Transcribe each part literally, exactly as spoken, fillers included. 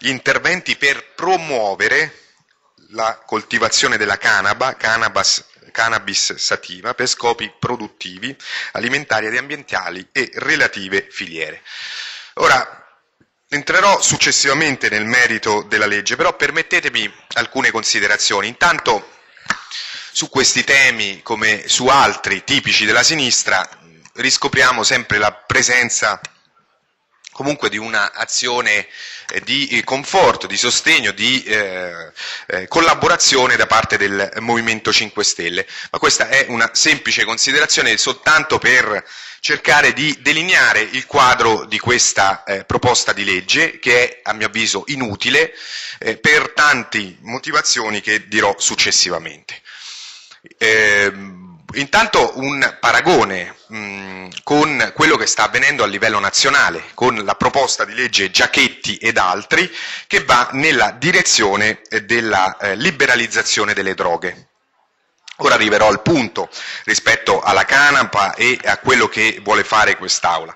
interventi per promuovere la coltivazione della canapa, cannabis, cannabis sativa, per scopi produttivi, alimentari ed ambientali e relative filiere. Ora, entrerò successivamente nel merito della legge, però permettetemi alcune considerazioni. Intanto, su questi temi, come su altri tipici della sinistra, riscopriamo sempre la presenza comunque di un'azione eh, di eh, conforto, di sostegno, di eh, eh, collaborazione da parte del Movimento cinque Stelle, ma questa è una semplice considerazione soltanto per cercare di delineare il quadro di questa eh, proposta di legge, che è a mio avviso inutile eh, per tante motivazioni che dirò successivamente. Eh, Intanto un paragone mh, con quello che sta avvenendo a livello nazionale, con la proposta di legge Giachetti ed altri, che va nella direzione eh, della eh, liberalizzazione delle droghe. Ora arriverò al punto rispetto alla canapa e a quello che vuole fare quest'Aula.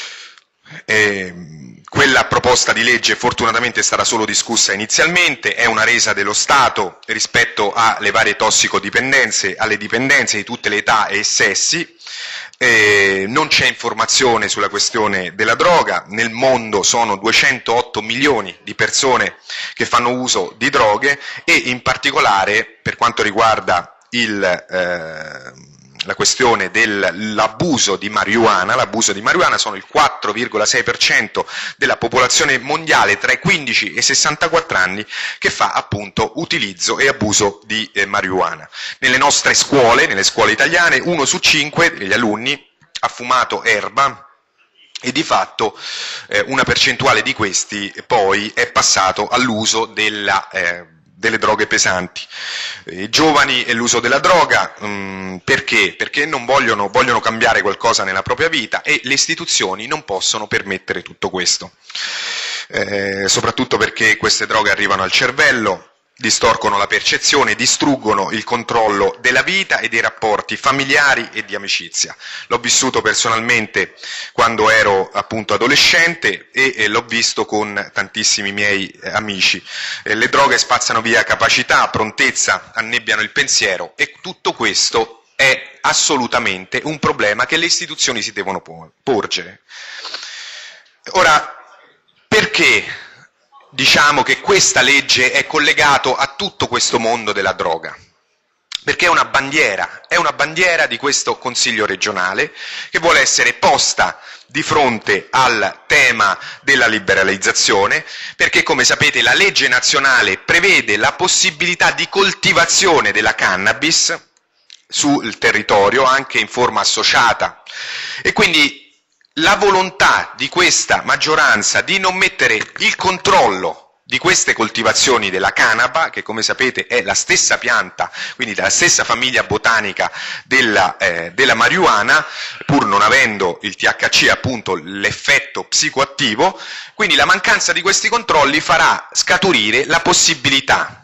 Eh, quella proposta di legge fortunatamente è stata solo discussa inizialmente, è una resa dello Stato rispetto alle varie tossicodipendenze, alle dipendenze di tutte le età e sessi. Eh, non c'è informazione sulla questione della droga, nel mondo sono duecentootto milioni di persone che fanno uso di droghe e in particolare per quanto riguarda il eh, la questione dell'abuso di marijuana, l'abuso di marijuana sono il quattro virgola sei per cento della popolazione mondiale tra i quindici e i sessantaquattro anni che fa appunto utilizzo e abuso di eh, marijuana. Nelle nostre scuole, nelle scuole italiane, uno su cinque degli alunni ha fumato erba e di fatto eh, una percentuale di questi poi è passato all'uso della eh, delle droghe pesanti. I giovani e l'uso della droga, mh, perché? Perché non vogliono, vogliono cambiare qualcosa nella propria vita e le istituzioni non possono permettere tutto questo. Eh, soprattutto perché queste droghe arrivano al cervello, distorcono la percezione, distruggono il controllo della vita e dei rapporti familiari e di amicizia. L'ho vissuto personalmente quando ero appunto adolescente e, e l'ho visto con tantissimi miei eh, amici. Eh, le droghe spazzano via capacità, prontezza, annebbiano il pensiero e tutto questo è assolutamente un problema che le istituzioni si devono porgere. Ora, perché diciamo che questa legge è collegato a tutto questo mondo della droga? Perché è una bandiera, è una bandiera di questo Consiglio regionale che vuole essere posta di fronte al tema della liberalizzazione, perché come sapete la legge nazionale prevede la possibilità di coltivazione della cannabis sul territorio anche in forma associata e quindi la volontà di questa maggioranza di non mettere il controllo di queste coltivazioni della canapa, che come sapete è la stessa pianta, quindi della stessa famiglia botanica della, eh, della marijuana, pur non avendo il T H C appunto l'effetto psicoattivo, quindi la mancanza di questi controlli farà scaturire la possibilità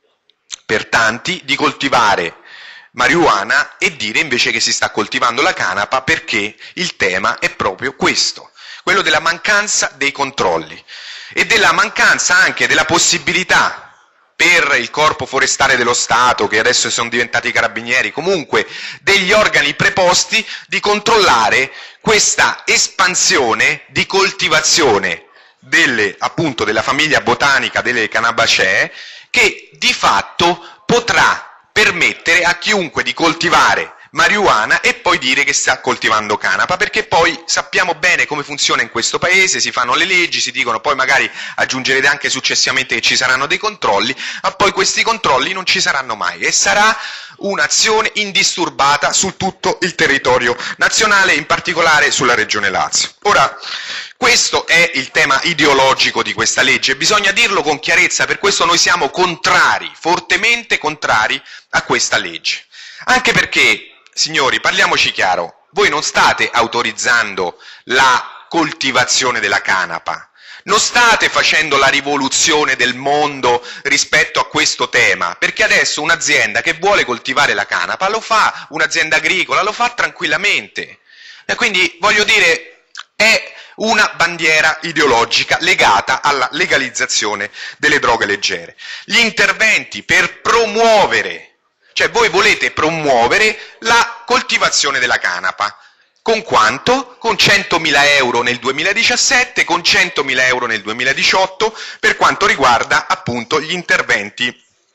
per tanti di coltivare marijuana e dire invece che si sta coltivando la canapa, perché il tema è proprio questo, quello della mancanza dei controlli e della mancanza anche della possibilità per il corpo forestale dello Stato, che adesso sono diventati carabinieri, comunque degli organi preposti di controllare questa espansione di coltivazione delle, appunto, della famiglia botanica delle Cannabacee, che di fatto potrà permettere a chiunque di coltivare marijuana e poi dire che sta coltivando canapa, perché poi sappiamo bene come funziona in questo paese, si fanno le leggi, si dicono poi magari aggiungerete anche successivamente che ci saranno dei controlli, ma poi questi controlli non ci saranno mai e sarà un'azione indisturbata su tutto il territorio nazionale, in particolare sulla regione Lazio. Ora, questo è il tema ideologico di questa legge, bisogna dirlo con chiarezza, per questo noi siamo contrari, fortemente contrari a questa legge. Anche perché, signori, parliamoci chiaro, voi non state autorizzando la coltivazione della canapa, non state facendo la rivoluzione del mondo rispetto a questo tema, perché adesso un'azienda che vuole coltivare la canapa lo fa, un'azienda agricola lo fa tranquillamente. E quindi, voglio dire, è una bandiera ideologica legata alla legalizzazione delle droghe leggere. Gli interventi per promuovere, cioè voi volete promuovere la coltivazione della canapa. Con quanto? Con centomila euro nel duemiladiciassette, con centomila euro nel duemiladiciotto, per quanto riguarda appunto gli interventi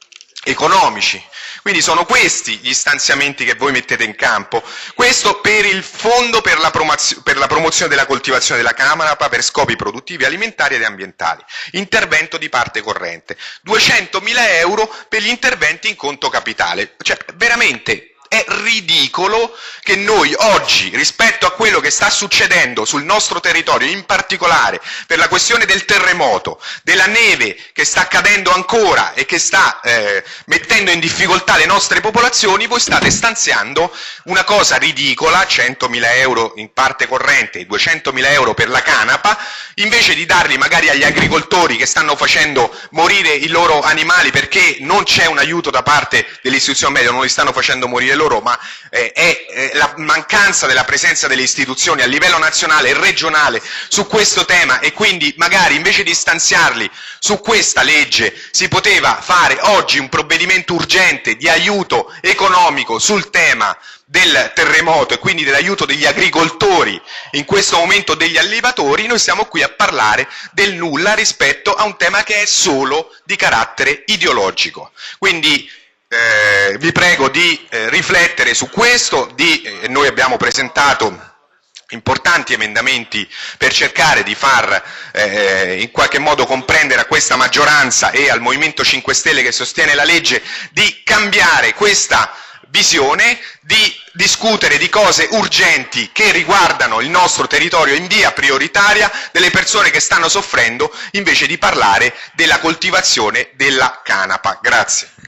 economici. Quindi sono questi gli stanziamenti che voi mettete in campo. Questo per il Fondo per la, per la promozione della coltivazione della canapa per scopi produttivi, alimentari ed ambientali. Intervento di parte corrente. duecentomila euro per gli interventi in conto capitale. Cioè, veramente è ridicolo che noi oggi, rispetto a quello che sta succedendo sul nostro territorio, in particolare per la questione del terremoto, della neve che sta cadendo ancora e che sta eh, mettendo in difficoltà le nostre popolazioni, voi state stanziando una cosa ridicola, centomila euro in parte corrente e duecentomila euro per la canapa, invece di darli magari agli agricoltori che stanno facendo morire i loro animali perché non c'è un aiuto da parte dell'istituzione media, non li stanno facendo morire loro, ma eh, è eh, la mancanza della presenza delle istituzioni a livello nazionale e regionale su questo tema, e quindi magari invece di stanziarli su questa legge si poteva fare oggi un provvedimento urgente di aiuto economico sul tema del terremoto e quindi dell'aiuto degli agricoltori, in questo momento degli allevatori. Noi stiamo qui a parlare del nulla rispetto a un tema che è solo di carattere ideologico. Quindi Eh, vi prego di eh, riflettere su questo, di, eh, noi abbiamo presentato importanti emendamenti per cercare di far eh, in qualche modo comprendere a questa maggioranza e al Movimento cinque Stelle che sostiene la legge di cambiare questa visione, di discutere di cose urgenti che riguardano il nostro territorio in via prioritaria, delle persone che stanno soffrendo, invece di parlare della coltivazione della canapa. Grazie.